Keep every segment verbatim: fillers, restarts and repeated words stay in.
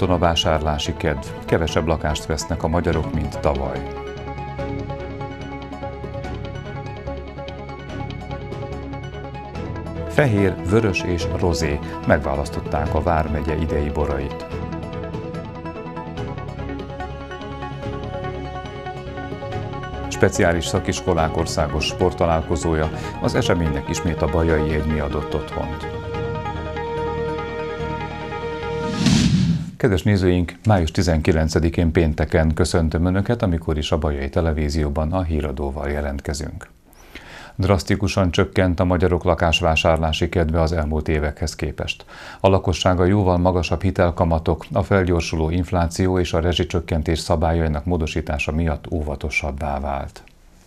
fronton a vásárlási kedv. Kevesebb lakást vesznek a magyarok, mint tavaly. Fehér, vörös és rozé. Megválasztották a vármegye idei borait. Speciális szakiskolák országos sporttalálkozója, az eseménynek ismét a Bajai Egymi adott otthont. Kedves nézőink, május tizenkilencedikén pénteken köszöntöm Önöket, amikor is a Bajai Televízióban a híradóval jelentkezünk. Drasztikusan csökkent a magyarok lakásvásárlási kedve az elmúlt évekhez képest. A lakossága jóval magasabb hitelkamatok, a felgyorsuló infláció és a rezsicsökkentés szabályainak módosítása miatt óvatosabbá vált.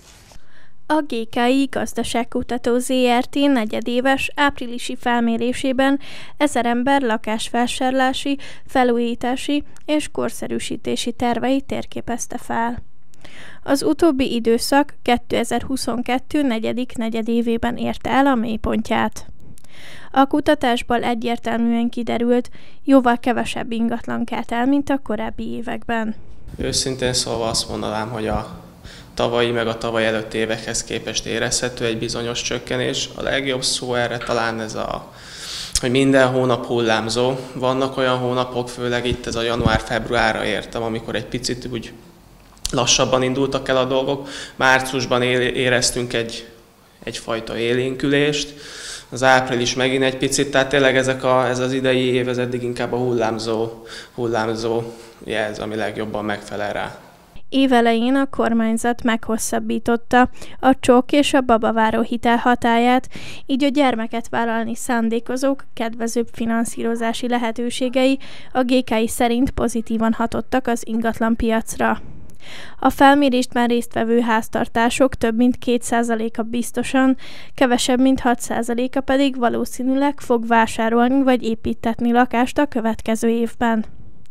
A gé ká i Gazdaságkutató zé er té negyedéves áprilisi felmérésében ezer ember lakásvásárlási, felújítási és korszerűsítési terveit térképezte fel. Az utóbbi időszak kétezer-huszonkettő negyedik negyedévében érte el a mélypontját. A kutatásból egyértelműen kiderült, jóval kevesebb ingatlan kelt el, mint a korábbi években. Őszintén szólva azt mondanám, hogy a tavalyi meg a tavaly előtti évekhez képest érezhető egy bizonyos csökkenés. A legjobb szó erre talán ez a, hogy minden hónap hullámzó. Vannak olyan hónapok, főleg itt ez a január-februárra értem, amikor egy picit úgy lassabban indultak el a dolgok. Márciusban éreztünk egy, egyfajta élénkülést, az április megint egy picit, tehát tényleg ezek a, ez az idei év, ez eddig inkább a hullámzó, hullámzó jelz, ami legjobban megfelel rá. Évelején a kormányzat meghosszabbította a csok és a babaváró hitel hatályát, így a gyermeket vállalni szándékozók kedvezőbb finanszírozási lehetőségei a gé ká i szerint pozitívan hatottak az ingatlanpiacra. A felmérésben résztvevő háztartások több mint két százaléka biztosan, kevesebb mint hat százaléka pedig valószínűleg fog vásárolni vagy építetni lakást a következő évben.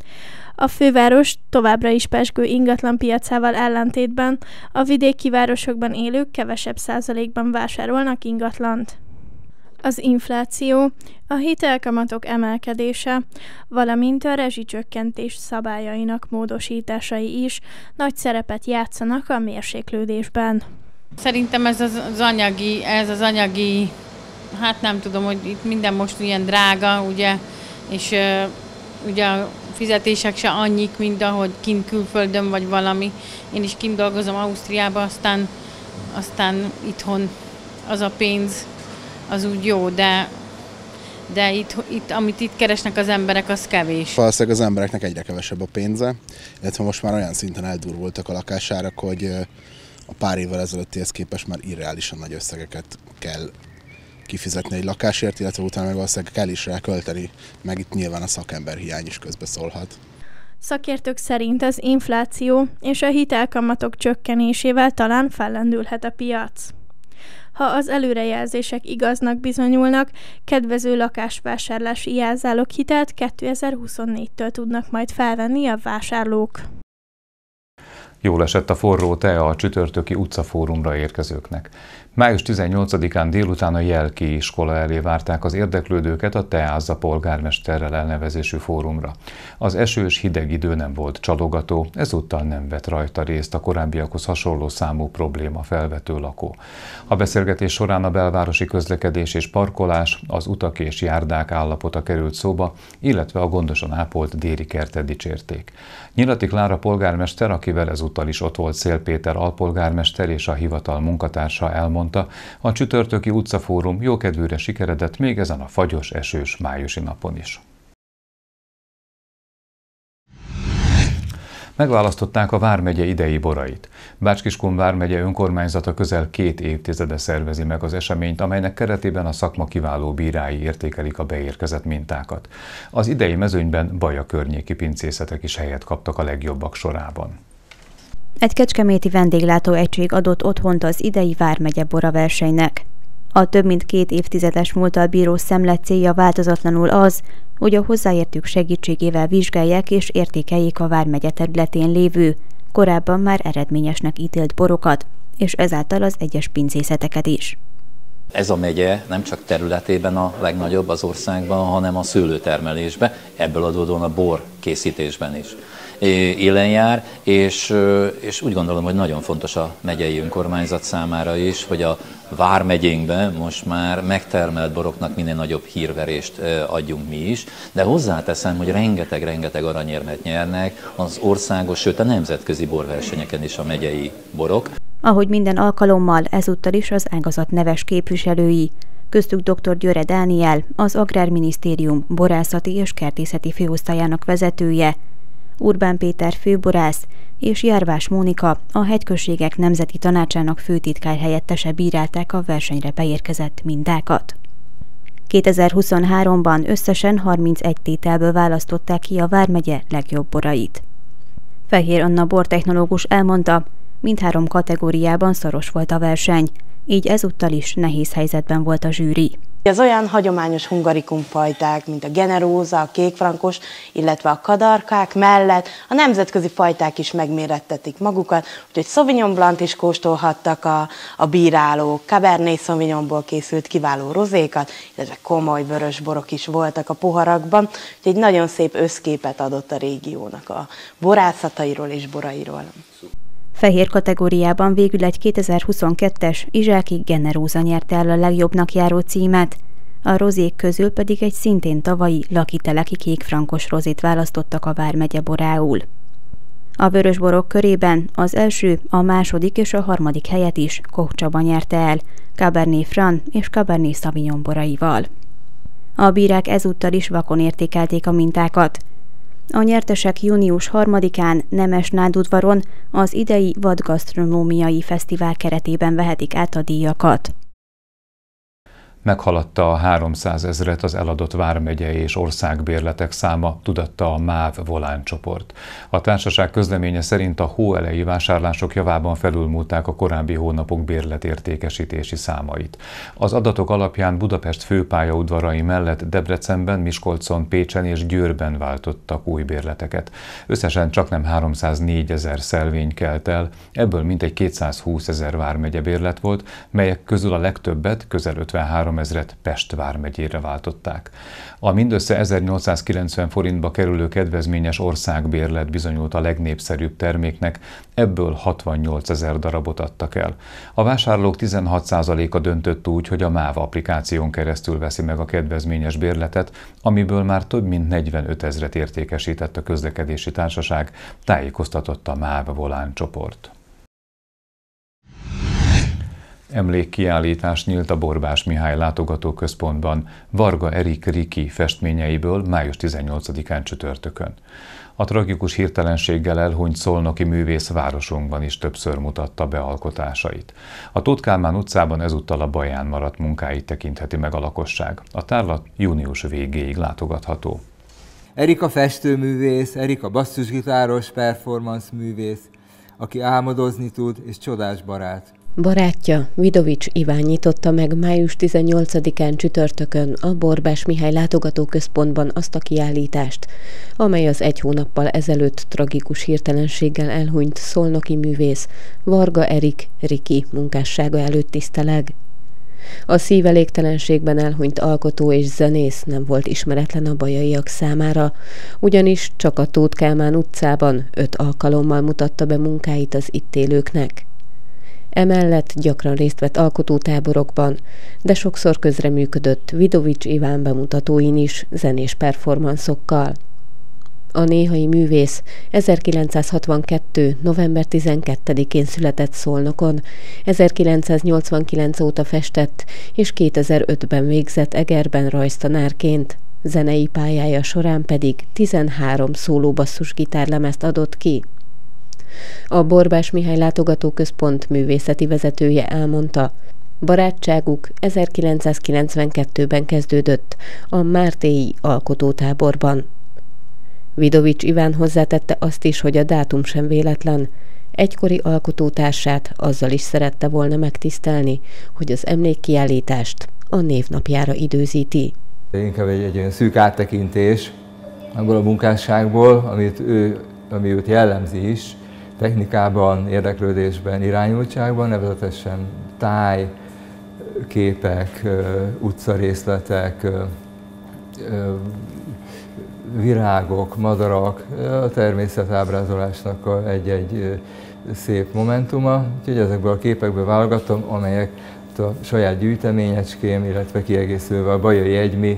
A főváros továbbra is pezsgő ingatlanpiacával ellentétben a vidéki városokban élők kevesebb százalékban vásárolnak ingatlant. Az infláció, a hitelkamatok emelkedése, valamint a rezsicsökkentés szabályainak módosításai is nagy szerepet játszanak a mérséklődésben. Szerintem ez az, az anyagi, ez az anyagi, hát nem tudom, hogy itt minden most ilyen drága, ugye, és uh, ugye a fizetések se annyik, mint ahogy kint külföldön vagy valami. Én is kint dolgozom Ausztriában, aztán, aztán itthon az a pénz, az úgy jó, de, de itt, itt, amit itt keresnek az emberek, az kevés. Valószínűleg az embereknek egyre kevesebb a pénze, illetve most már olyan szinten eldurvultak a lakásárak, hogy a pár évvel ezelőttihez képest már irreálisan nagy összegeket kell kifizetni egy lakásért, illetve utána meg valószínűleg kell is rá költeni, meg itt nyilván a szakemberhiány is közbeszólhat. Szakértők szerint az infláció és a hitelkamatok csökkenésével talán fellendülhet a piac. Ha az előrejelzések igaznak bizonyulnak, kedvező lakásvásárlási jelzáloghitelt kétezer-huszonnégytől tudnak majd felvenni a vásárlók. Jól esett a forró tea a csütörtöki utcafórumra érkezőknek. május tizennyolcadikán délután a Jelki iskola elé várták az érdeklődőket a Teázza polgármesterrel elnevezésű fórumra. Az esős, hideg idő nem volt csalogató, ezúttal nem vett rajta részt a korábbiakhoz hasonló számú probléma felvető lakó. A beszélgetés során a belvárosi közlekedés és parkolás, az utak és járdák állapota került szóba, illetve a gondosan ápolt déri kertet dicsérték. Nyilati Klára polgármester, akivel ezúttal is ott volt Szél Péter alpolgármester és a hivatal munkatársa elmondta, a csütörtöki utcafórum jókedvűre sikeredett még ezen a fagyos, esős májusi napon is. Megválasztották a vármegye idei borait. Bács-Kiskun vármegye önkormányzata közel két évtizede szervezi meg az eseményt, amelynek keretében a szakma kiváló bírái értékelik a beérkezett mintákat. Az idei mezőnyben Baja környéki pincészetek is helyet kaptak a legjobbak sorában. Egy kecskeméti vendéglátóegység adott otthont az idei vármegye boraversenynek. A több mint két évtizedes múlttal bíró szemlet célja változatlanul az, hogy a hozzáértők segítségével vizsgálják és értékeljék a vármegye területén lévő, korábban már eredményesnek ítélt borokat, és ezáltal az egyes pincészeteket is. Ez a megye nem csak területében a legnagyobb az országban, hanem a szőlőtermelésben, ebből adódóan a bor készítésben is élen jár, és, és úgy gondolom, hogy nagyon fontos a megyei önkormányzat számára is, hogy a vármegyénkben most már megtermelt boroknak minél nagyobb hírverést adjunk mi is, de hozzáteszem, hogy rengeteg-rengeteg aranyérmet nyernek az országos, sőt a nemzetközi borversenyeken is a megyei borok. Ahogy minden alkalommal, ezúttal is az ágazat neves képviselői, köztük dr. Győre Dániel, az Agrárminisztérium borászati és kertészeti főosztályának vezetője, Urbán Péter főborász és Járvás Mónika, a Hegyközségek Nemzeti Tanácsának főtitkár helyettese bírálták a versenyre beérkezett mintákat. kétezer-huszonháromban összesen harmincegy tételből választották ki a vármegye legjobb borait. Fehér Anna bortechnológus elmondta, mindhárom kategóriában szoros volt a verseny, így ezúttal is nehéz helyzetben volt a zsűri. Az olyan hagyományos hungarikum fajták, mint a generóza, a kékfrankos, illetve a kadarkák mellett a nemzetközi fajták is megmérettetik magukat, úgyhogy Sauvignon Blanc is kóstolhattak a, a bírálók, Cabernet Sauvignonból készült kiváló rozékat, illetve komoly vörös borok is voltak a poharakban, úgyhogy egy nagyon szép összképet adott a régiónak a borászatairól és borairól. Fehér kategóriában végül egy kétezer-huszonkettes Izsáki Generóza nyerte el a legjobbnak járó címet, a rozék közül pedig egy szintén tavalyi Lucky Teleki kékfrankos rozét választottak a vármegye borául. A vörösborok körében az első, a második és a harmadik helyet is Koch Csaba nyerte el, Cabernet Franc és Cabernet Sauvignon boraival. A bírák ezúttal is vakon értékelték a mintákat. A nyertesek június harmadikán Nemesnádudvaron az idei vadgasztronómiai fesztivál keretében vehetik át a díjakat. Meghaladta a háromszázezret az eladott vármegyei és országbérletek száma, tudatta a MÁV Volán csoport. A társaság közleménye szerint a hóelejé vásárlások javában felülmúlták a korábbi hónapok bérletértékesítési számait. Az adatok alapján Budapest főpályaudvarai mellett Debrecenben, Miskolcon, Pécsen és Győrben váltottak új bérleteket. Összesen csaknem háromszáznégyezer szelvény kelt el, ebből mintegy kétszázhúszezer vármegye bérlet volt, melyek közül a legtöbbet, közel ötvenhárom ezret Pest vármegyére váltották. A mindössze ezernyolcszázkilencven forintba kerülő kedvezményes országbérlet bizonyult a legnépszerűbb terméknek, ebből hatvannyolcezer darabot adtak el. A vásárlók tizenhat százaléka döntött úgy, hogy a MÁV applikáción keresztül veszi meg a kedvezményes bérletet, amiből már több mint negyvenötezret értékesített a közlekedési társaság, tájékoztatott a MÁV Volán csoport. Emlékkiállítás nyílt a Borbás Mihály látogatóközpontban Varga Erik Riki festményeiből május tizennyolcadikán csütörtökön. A tragikus hirtelenséggel elhunyt szolnoki művész városunkban is többször mutatta be alkotásait. A Tóth Kálmán utcában ezúttal a baján maradt munkáit tekintheti meg a lakosság. A tárlat június végéig látogatható. Erika festőművész, Erika basszusgitáros performance művész, aki álmodozni tud és csodás barát. Barátja, Vidovics Iván nyitotta meg május tizennyolcadikán csütörtökön a Borbás Mihály látogatóközpontban azt a kiállítást, amely az egy hónappal ezelőtt tragikus hirtelenséggel elhunyt szolnoki művész Varga Erik Riki munkássága előtt tiszteleg. A szívelégtelenségben elhunyt alkotó és zenész nem volt ismeretlen a bajaiak számára, ugyanis csak a Tóth Kálmán utcában öt alkalommal mutatta be munkáit az itt élőknek. Emellett gyakran részt vett alkotótáborokban, de sokszor közreműködött Vidovics Iván bemutatóin is zenés performanszokkal. A néhai művész ezerkilencszázhatvankettő. november tizenkettedikén született Szolnokon, ezerkilencszáznyolcvankilenc óta festett, és kétezer-ötben végzett Egerben rajztanárként. Zenei pályája során pedig tizenhárom szólóbasszusgitárlemezt adott ki. A Borbás Mihály látogatóközpont művészeti vezetője elmondta, barátságuk ezerkilencszázkilencvenkettőben kezdődött a Mártéi alkotótáborban. Vidovics Iván hozzátette azt is, hogy a dátum sem véletlen. Egykori alkotótársát azzal is szerette volna megtisztelni, hogy az emlékkiállítást a névnapjára időzíti. Inkább egy, egy olyan szűk áttekintés abból a munkásságból, amit ő, ami őt jellemzi is, technikában, érdeklődésben, irányultságban, nevezetesen táj, képek, utcarészletek, virágok, madarak, a természetábrázolásnak egy-egy szép momentuma. Úgyhogy ezekből a képekből válogattam, amelyek a saját gyűjteményecském, illetve kiegészülve a Bajai Egymiben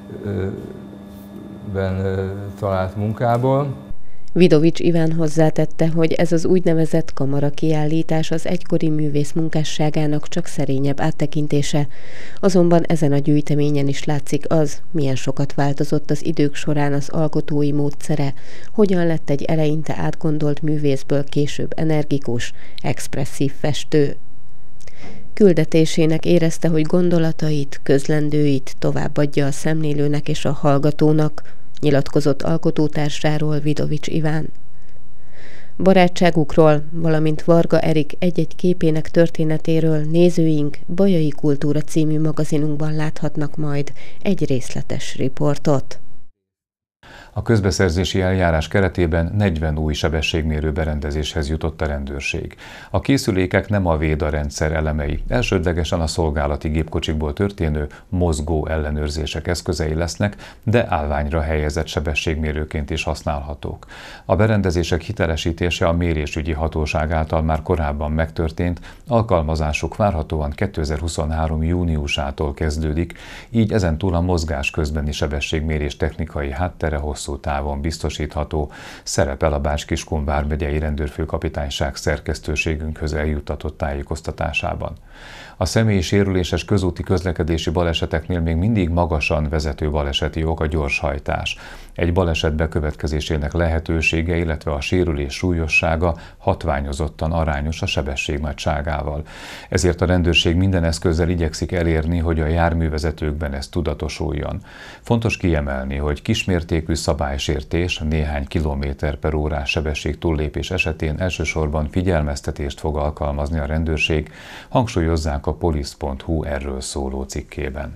talált munkából. Vidovics Iván hozzátette, hogy ez az úgynevezett kamara kiállítás az egykori művész munkásságának csak szerényebb áttekintése. Azonban ezen a gyűjteményen is látszik az, milyen sokat változott az idők során az alkotói módszere, hogyan lett egy eleinte átgondolt művészből később energikus, expresszív festő. Küldetésének érezte, hogy gondolatait, közlendőit továbbadja a szemlélőnek és a hallgatónak, nyilatkozott alkotótársáról Vidovics Iván. Barátságukról, valamint Varga Erik egy-egy képének történetéről nézőink Bajai Kultúra című magazinunkban láthatnak majd egy részletes riportot. A közbeszerzési eljárás keretében negyven új sebességmérő berendezéshez jutott a rendőrség. A készülékek nem a Véda rendszer elemei, elsődlegesen a szolgálati gépkocsikból történő mozgó ellenőrzések eszközei lesznek, de állványra helyezett sebességmérőként is használhatók. A berendezések hitelesítése a mérésügyi hatóság által már korábban megtörtént, alkalmazásuk várhatóan kétezer-huszonhárom júniusától kezdődik, így ezentúl a mozgás közbeni sebességmérés technikai háttere hosszú távon biztosítható, szerepel a Bács-Kiskun vármegyei rendőrfőkapitányság szerkesztőségünkhöz eljuttatott tájékoztatásában. A személyi sérüléses közúti közlekedési baleseteknél még mindig magasan vezető baleseti ok a gyorshajtás. Egy baleset bekövetkezésének lehetősége, illetve a sérülés súlyossága hatványozottan arányos a sebesség nagyságával. Ezért a rendőrség minden eszközzel igyekszik elérni, hogy a járművezetőkben ez tudatosuljon. Fontos kiemelni, hogy kismértékű szabálysértés, néhány kilométer per órás sebesség túllépés esetén elsősorban figyelmeztetést fog alkalmazni a rendőrség, hangsúlyozzák a polisz pont hu erről szóló cikkében.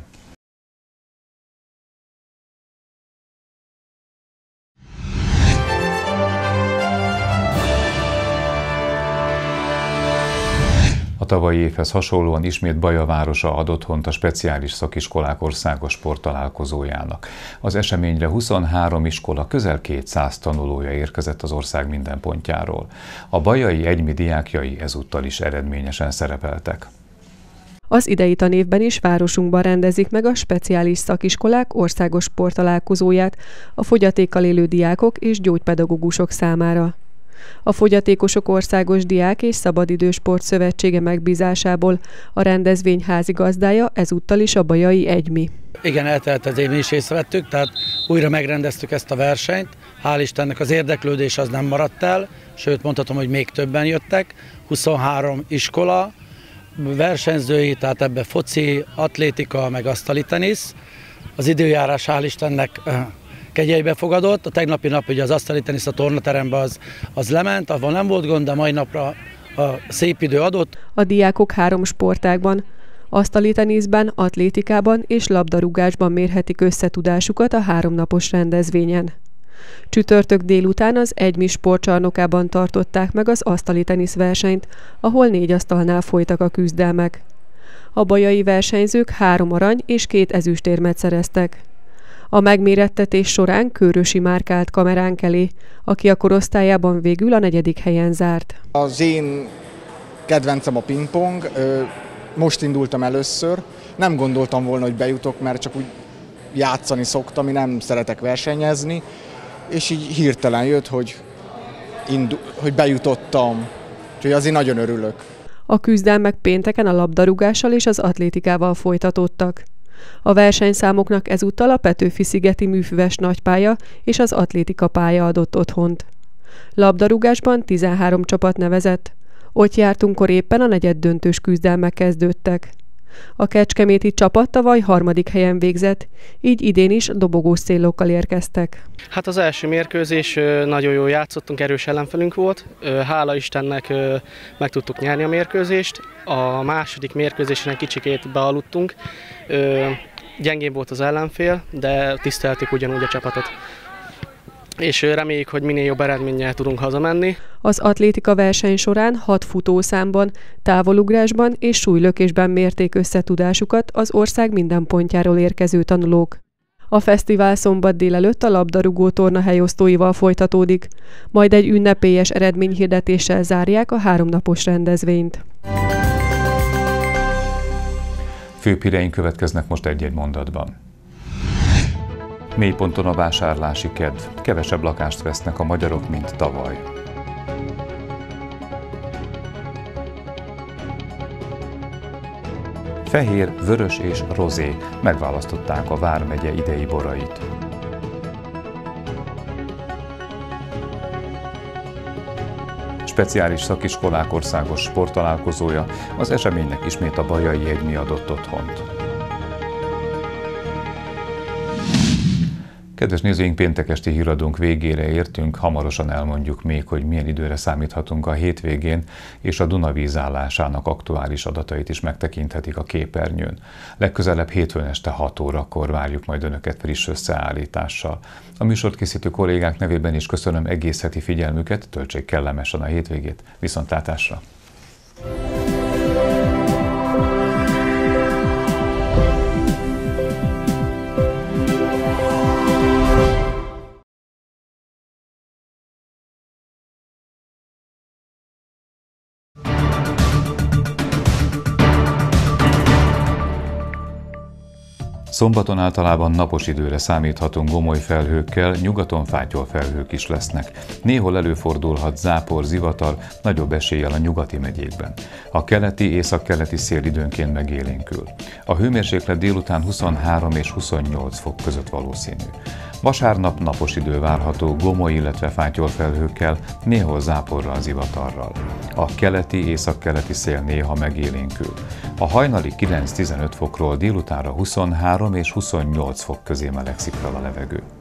A tavalyi évhez hasonlóan ismét Baja városa adott hont a speciális szakiskolák országos sporttalálkozójának. Az eseményre huszonhárom iskola, közel kétszáz tanulója érkezett az ország minden pontjáról. A bajai egymi diákjai ezúttal is eredményesen szerepeltek. Az idei tanévben is városunkban rendezik meg a speciális szakiskolák országos sporttalálkozóját a fogyatékkal élő diákok és gyógypedagógusok számára. A Fogyatékosok Országos Diák és Szabadidősport Szövetsége megbízásából a rendezvény házigazdája ezúttal is a Bajai Egymi. Igen, eltelt az év, mi is észrevettük, tehát újra megrendeztük ezt a versenyt. Hál' Istennek az érdeklődés az nem maradt el, sőt mondhatom, hogy még többen jöttek. huszonhárom iskola versenyzői, tehát ebbe foci, atlétika, meg asztali tenisz. Az időjárás hál' Istennek kegyeibe fogadott. A tegnapi nap ugye az asztali tenisz a tornateremben az, az lement, ahol nem volt gond, de mai napra a szép idő adott. A diákok három sportágban, asztali teniszben, atlétikában és labdarúgásban mérhetik összetudásukat a háromnapos rendezvényen. Csütörtök délután az Egymi sportcsarnokában tartották meg az asztali teniszversenyt, ahol négy asztalnál folytak a küzdelmek. A bajai versenyzők három arany és két ezüstérmet szereztek. A megmérettetés során Kőrösi Márk állt kameránk elé, aki a korosztályában végül a negyedik helyen zárt. Az én kedvencem a pingpong, most indultam először, nem gondoltam volna, hogy bejutok, mert csak úgy játszani szoktam, én nem szeretek versenyezni, és így hirtelen jött, hogy, indu- hogy bejutottam, úgyhogy azért nagyon örülök. A küzdelmek pénteken a labdarúgással és az atlétikával folytatódtak. A versenyszámoknak ezúttal a Petőfi-szigeti műfüves nagypálya és az atlétika pálya adott otthont. Labdarúgásban tizenhárom csapat nevezett. Ott jártunkkor éppen a negyeddöntős küzdelmek kezdődtek. A kecskeméti csapat tavaly harmadik helyen végzett, így idén is dobogós célokkal érkeztek. Hát az első mérkőzés nagyon jól játszottunk, erős ellenfelünk volt. Hála Istennek meg tudtuk nyerni a mérkőzést. A második mérkőzésen egy kicsikét bealudtunk. Gyengébb volt az ellenfél, de tiszteltük ugyanúgy a csapatot. és reméljük, hogy minél jobb eredménnyel tudunk hazamenni. Az atlétika verseny során hat futószámban, távolugrásban és súlylökésben mérték összetudásukat az ország minden pontjáról érkező tanulók. A fesztivál szombat délelőtt a labdarúgó torna helyosztóival folytatódik, majd egy ünnepélyes eredményhirdetéssel zárják a háromnapos rendezvényt. Főbb híreink következnek most egy-egy mondatban. Mélyponton a vásárlási kedv. Kevesebb lakást vesznek a magyarok, mint tavaly. Fehér, vörös és rozé. Megválasztották a vármegye idei borait. Speciális szakiskolák országos sporttalálkozója, az eseménynek ismét a Bajai Egymi adott otthont. Kedves nézőink, péntek esti híradónk végére értünk, hamarosan elmondjuk még, hogy milyen időre számíthatunk a hétvégén, és a Duna vízállásának aktuális adatait is megtekinthetik a képernyőn. Legközelebb hétfőn este hat órakor várjuk majd Önöket friss összeállítással. A műsort készítő kollégák nevében is köszönöm egész heti figyelmüket, töltsék kellemesen a hétvégét, viszontlátásra! Szombaton általában napos időre számíthatunk gomoly felhőkkel, nyugaton fátyolfelhők is lesznek. Néhol előfordulhat zápor, zivatar, nagyobb eséllyel a nyugati megyékben. A keleti, északkeleti szél időnként megélénkül. A hőmérséklet délután huszonhárom és huszonnyolc fok között valószínű. Vasárnap napos idő várható gomoly, illetve fátyolfelhőkkel, néhol záporral, zivatarral. A keleti, északkeleti szél néha megélénkül. A hajnali kilenc-tizenöt fokról délutánra huszonhárom és huszonnyolc fok közé melegszik fel a levegő.